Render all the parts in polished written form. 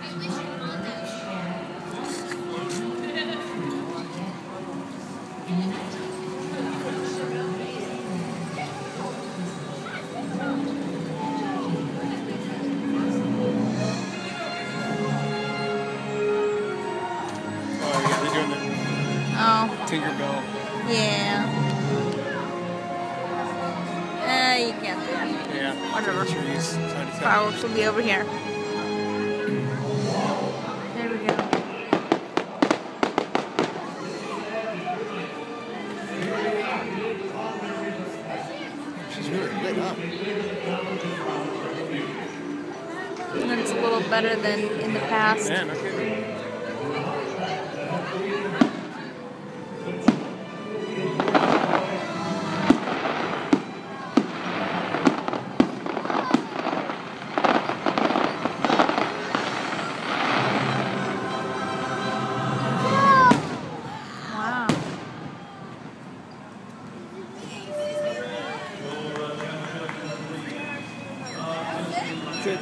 Tinkerbell. Yeah. You can't do that. Yeah. Whatever. Trees. Fireworks will be over here. There we go. She's really lit up. And it's a little better than in the past. Yeah, no kidding. Good.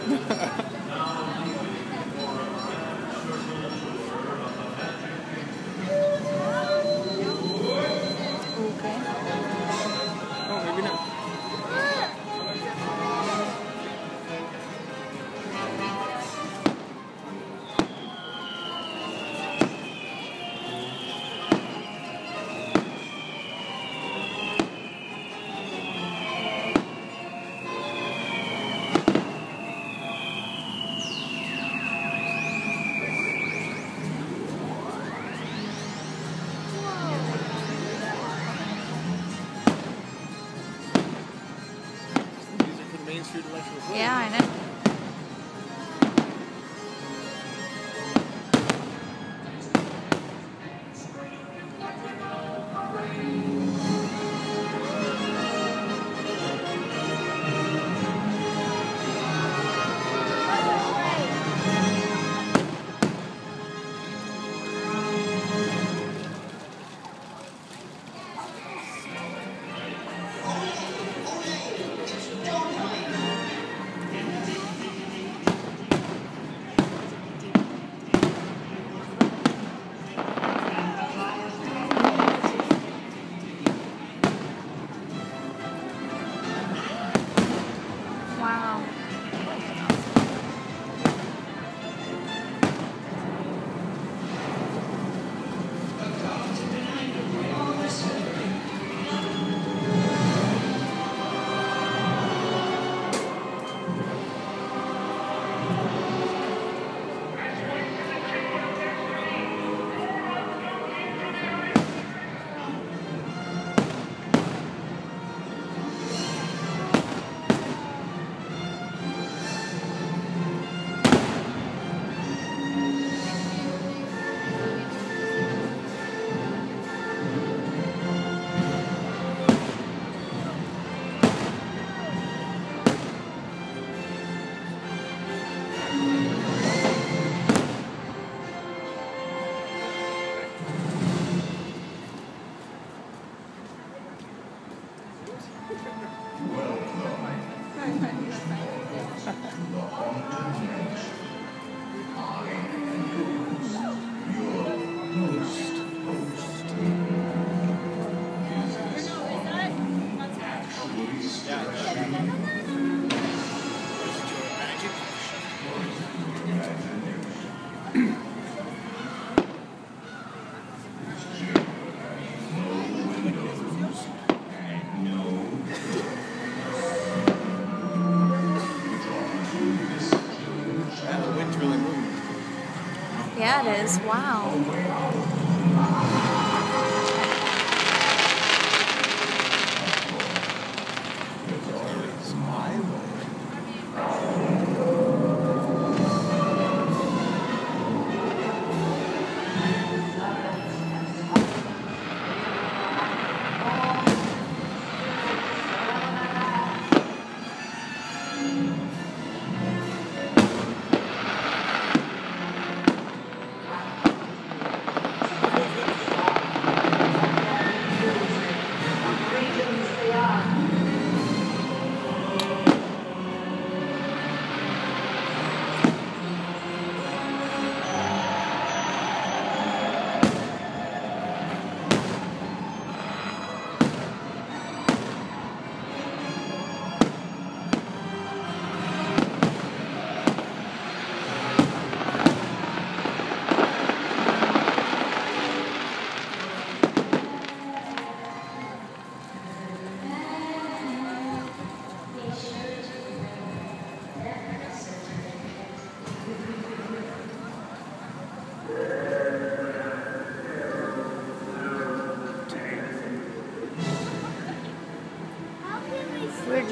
Okay. Oh, maybe not. Main Street Electrical. Yeah, I know. Wow. Yeah, it is. Wow.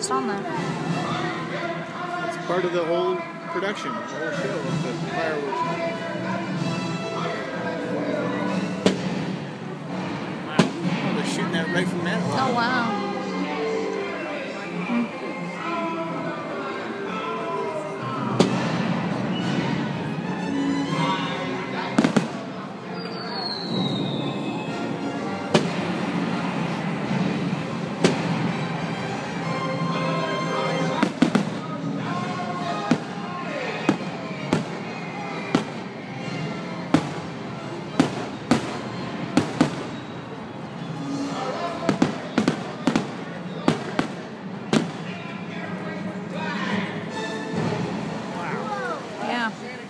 just on there. It's part of the whole production, the whole show of the fireworks. Wow. Oh, they're shooting that right from that. Oh, wow. Yeah.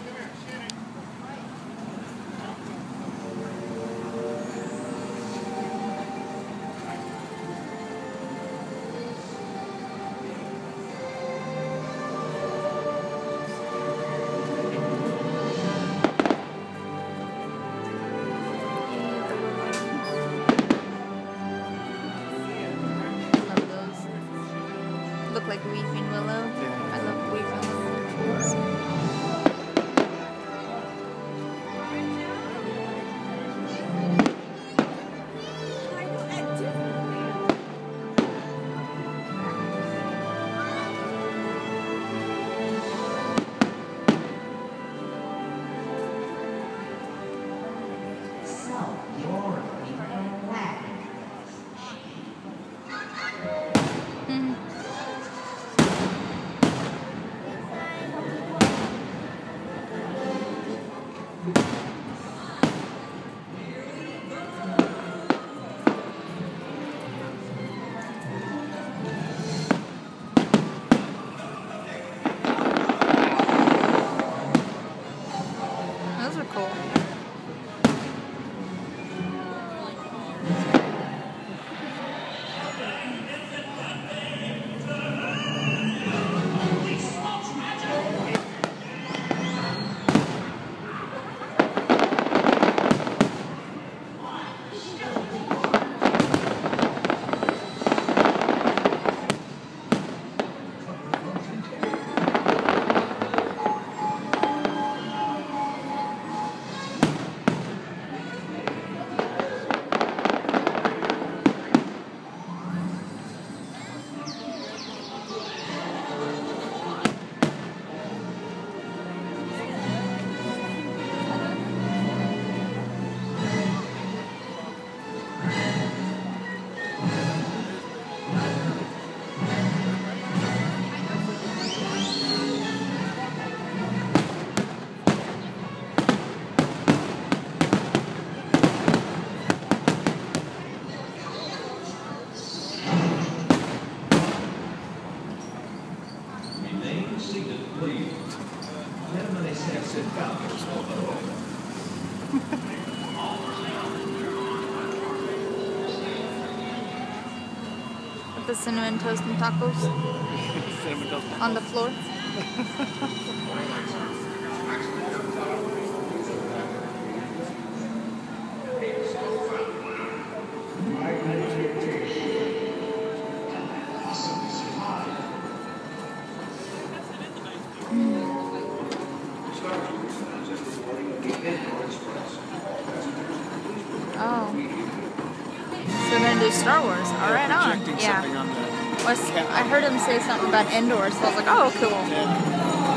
Love those. Look like weeping willow. Yeah. I love weeping willow. Those are cool. With the cinnamon toast and tacos Cinnamon toast. on the floor. Oh. So we're gonna do Star Wars. All right, on. Projecting Yeah. something on the I heard him say something about indoors, so I was like, oh, cool. yeah.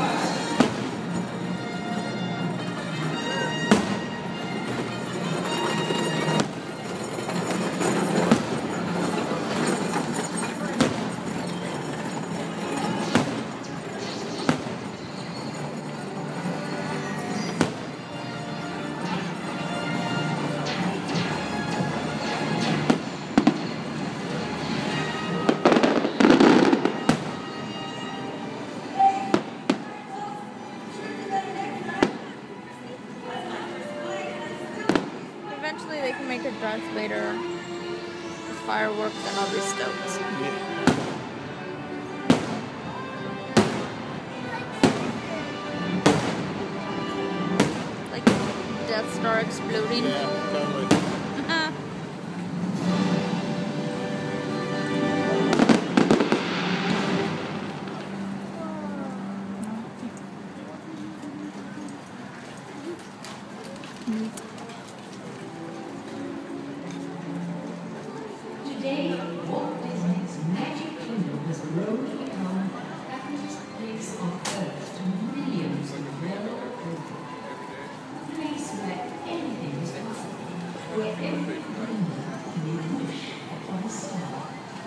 Eventually they can make a Darth Vader with fireworks and I'll be stoked. Like Death Star exploding. Yeah, totally. Today, Walt Disney's Magic Kingdom has grown to become the happiest place on earth to millions of fellow people. A place where anything is possible, where every dreamer may wish upon a star.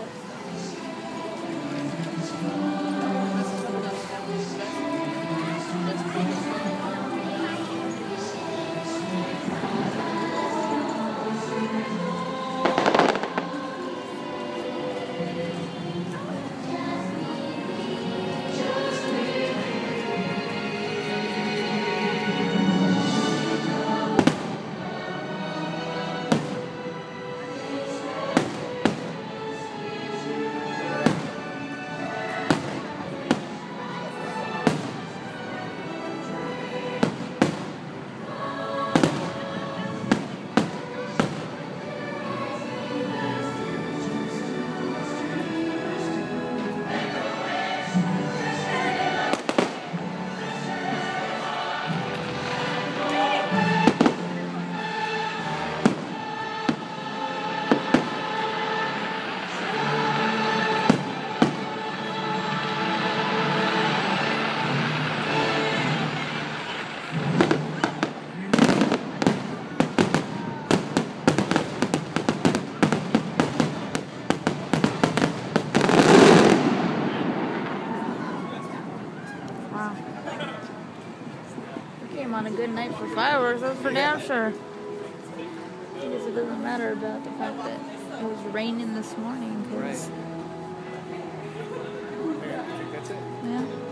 Wow. We came on a good night for fireworks, that's for damn sure. I guess it doesn't matter about the fact that it was raining this morning. 'Cause, Right. I think that's it. yeah.